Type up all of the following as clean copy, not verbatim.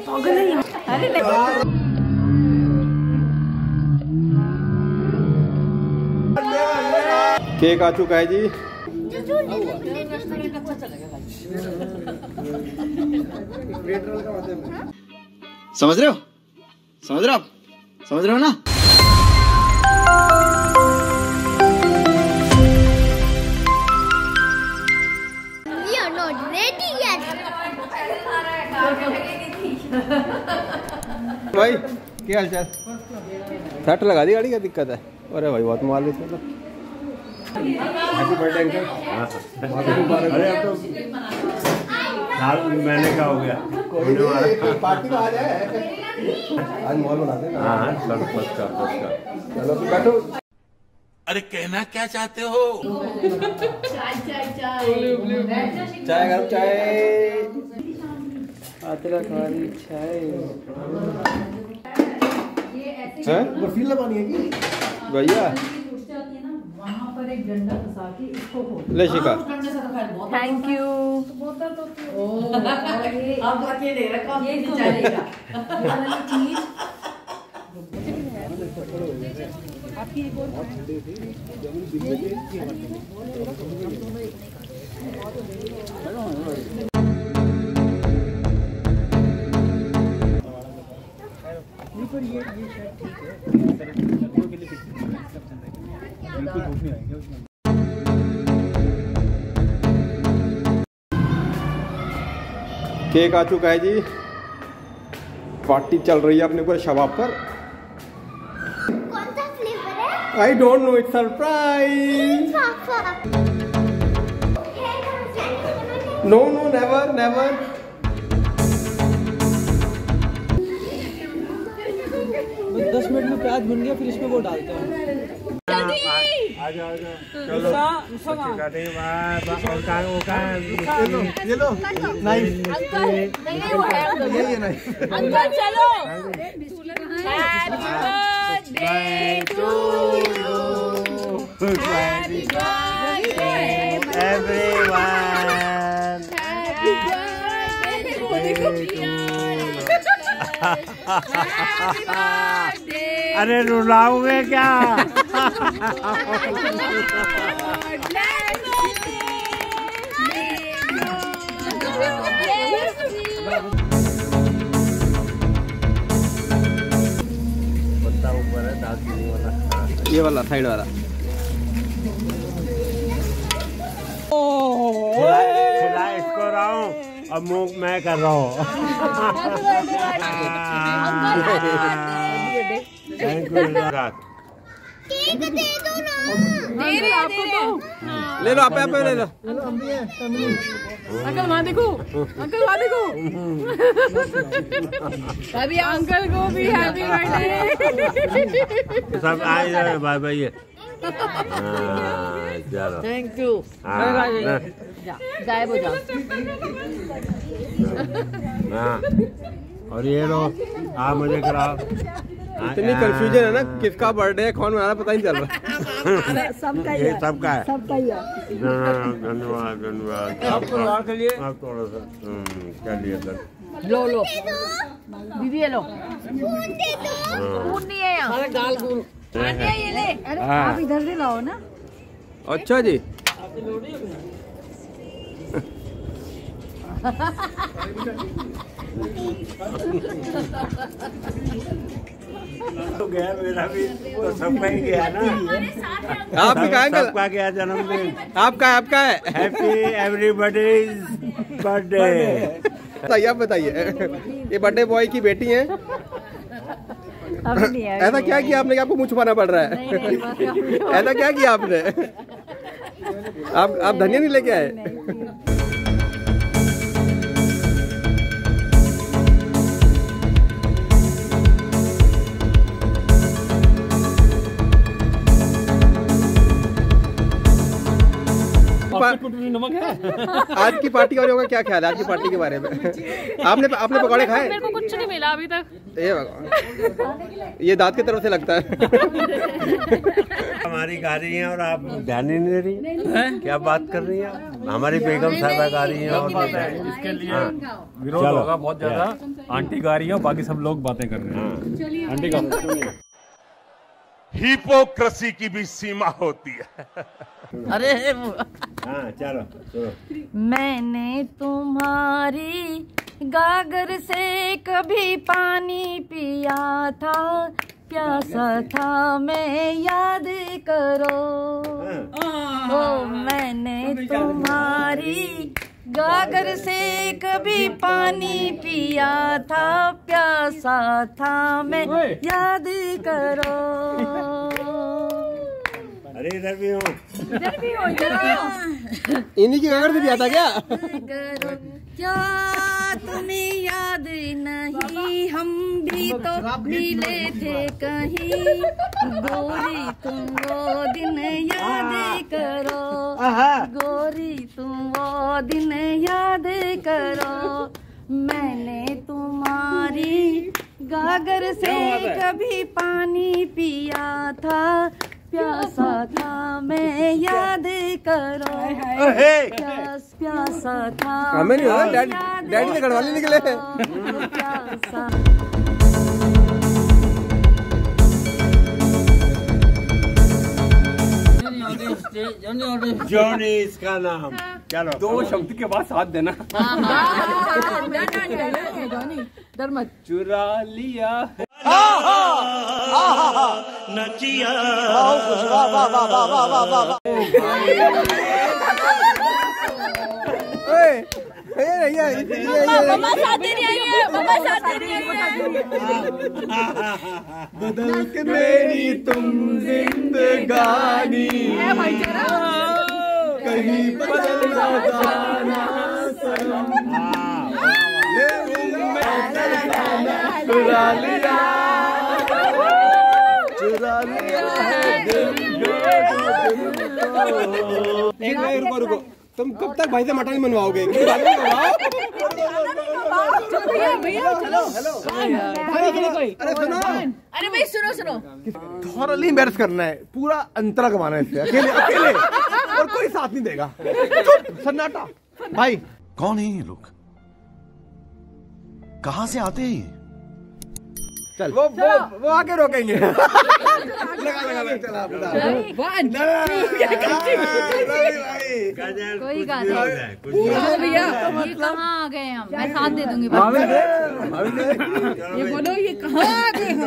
Cake आ चुका है जी। समझ रहे हो? समझ रहे हो आप? समझ रहे हो ना? We are not ready yet. भाई क्या हाल चाल? सेट लगा दी गाड़ी, क्या दिक्कत है? अरे भाई बहुत माल है। Happy birthday uncle. अरे अब तो साल महीने का हो गया। कोई पार्टी का आ जाए, आज मॉल बनाते हैं ना। हाँ सब पक्का। चलो बैठो। अरे कहना क्या चाहते हो? चाय गरम चाय। अदरक वाली चाय। बर्फी लगानी है कि भैया? वहाँ पर एक डंडा फंसा के इसको ले शिका। Thank you. अब अकेले रखा ये चलेगा। आपकी केक आ चुका है जी। पार्टी चल रही है अपने पूरे शबाब पर। कौन सा फ्लेवर है? I don't know, it's surprise. No no never never. 10 minute में प्याज बन गया, फिर इसमें वो डालते हैं। ये लो नाइस। अंकल चलो। अरे रुलाओगे क्या? ये वाला साइड वाला। खिला इसको रहा हूँ और मुंह मैं कर रहा हूँ। Thank you. केक दे दो ना। दे रहे आपको तो। ले लो, आप ले लो। अंकल वहाँ देखो, अंकल वहाँ देखो। अभी अंकल को भी हैप्पी बर्थडे। सब आए जाए भाई भाई। चलो थैंक यू। गायब हो जाओ। और ये लो आप मुझे कराओ। इतनी कंफ्यूजन है ना, किसका बर्थडे है, कौन मना रहा पता नहीं चल रहा। सबका ही ये है, सबका है। सबका ही है। धन्यवाद धन्यवाद। आप परिवार के लिए आप थोड़ा सा चलिए सर। लो लो दीदी, ये लो। खून नहीं है यहाँ। दाल खून ये ले। अरे आप इधर से लाओ ना। अच्छा जी। तो गया मेरा भी, तो सबका ही गया ना। आप भी कहाँ सबका गया जन्मदिन। आपका है। Happy everybody's birthday. बताइए, आप बताइए। ये बर्थडे बॉय की बेटी है। ऐसा क्या किया आपने कि आपको मुँह छुपाना पड़ रहा है? ऐसा क्या किया आपने? आप धनिया नहीं लेके आए? नमक है। आज की पार्टी वालों का क्या ख्याल है आज की पार्टी के बारे में? आपने पकौड़े खाए? मेरे को कुछ नहीं मिला अभी तक। ये भगवान, ये दांत की तरफ से लगता है। हमारी गा रही हैं और आप ध्यान ही नहीं दे रही हैं। क्या बात कर रही हैं? हमारी बेगम साहबा गा रही हैं और इसके लिए विरोध होगा बहुत ज्यादा। आंटी गा रही है, बाकी सब लोग बातें कर रहे हैं। आंटी का हिपोक्रेसी की भी सीमा होती है। अरे हाँ चलो चलो। मैंने तुम्हारी गागर से कभी पानी पिया था, प्यासा था मैं याद करो। ओ मैंने तुम्हारी गागर से कभी पानी पिया था, प्यासा था मैं याद करो। अरे इधर भी हो। इन्हीं की गागर से पिया था क्या? क्या तुम्हें याद नहीं, हम भी तो मिले थे कहीं। गोरी तुम वो दिन याद करो, गोरी तुम वो दिन याद करो। मैंने तुम्हारी गागर से कभी पानी पिया था, प्यासा था मैं याद करो। प्यासा था हमें नहीं होगा, डैडी से गढ़वाली निकले। प्यासा जॉनी इसका नाम। चलो 2 शब्द के बाद साथ देना। चुरा लिया नचिया मम्मा साथ दे रही है, मम्मा साथ दे रही है। बदल के मेरी तुम जिंदगानी कहीं बदल ना जाना सनम। चुरा लिया है दिल को। रुको तुम कब तक भाई से मटन बनवाओगे? अरे भाई सुनो थोरली एम्बैरस करना है, पूरा अंतरा कमाना है इससे, अकेले अकेले, और कोई साथ नहीं देगा। सन्नाटा। भाई कौन है ये लोग? कहाँ से आते हैं? चल वो आके रोकेंगे। लगा चला कोई बात नहीं। ये कहाँ आ गए हम? मैं साथ दे दूंगी। ये बोलो ये कहाँ आ गए हम?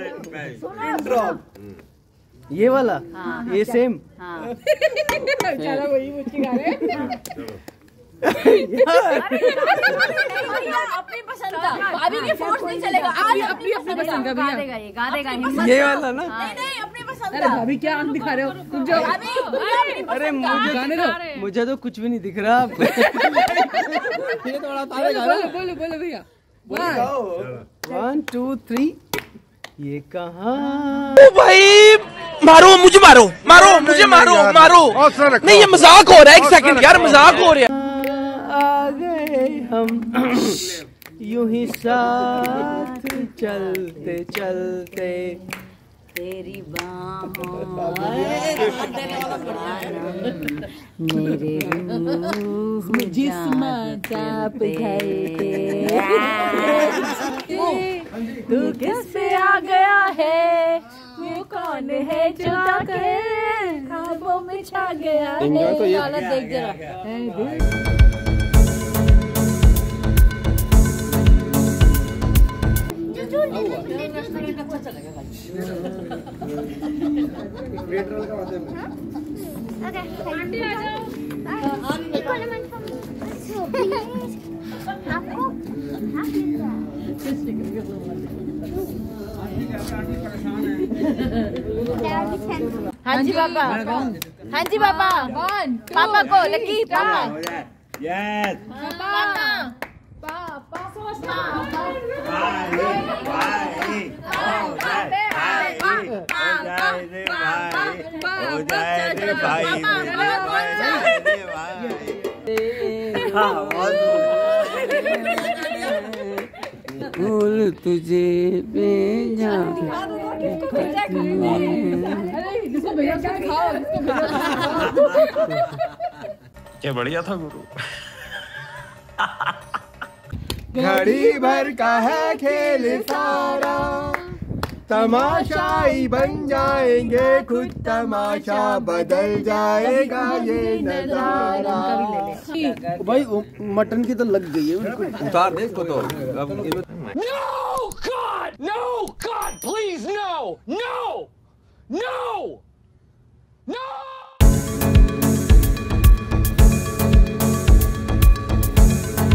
ये वाला ये सेम। चलो वही मुझकी गा रहे हैं। अपनी पसंद का, भाभी के फोर्स नहीं चलेगा। आज अपनी पसंद का भैया गा देगा ये वाला ना। नहीं अपनी पसंद अरे भाभी क्या आंख दिखा रहे हो? रुक जाओ। अरे गाने दो। मुझे तो कुछ भी नहीं दिख रहा। ये थोड़ा बोलो भैया। 1 2 3 ये कहाँ? भाई मारो मुझे, मारो मुझे, मारो नहीं ये मजाक हो रहा है। 1 सेकंड यार, मजाक हो रहा है। आ गए हम यूं ही साथ चलते चलते तेरी बाहों मेरे रूह जिस्म चाप गए। तू किससे आ गया है? वो कौन है जो ख्वाबों में छा गया है? तो ये देख जरा। आंटी आ जाओ। हाँ जी पापा, हाँ जी पापा। पापा को लकी पापा। यस भाई फूल तुझे भेजा। क्या बढ़िया था गुरु। घड़ी भर का है खेल सारा, तमाशाई बन जाएंगे खुद, तमाशा बदल जाएगा ये नजारा। भाई मटन की तो लग गई है उनको। उतार दे इसको तो। No, God! No, God! Please, no! No! No!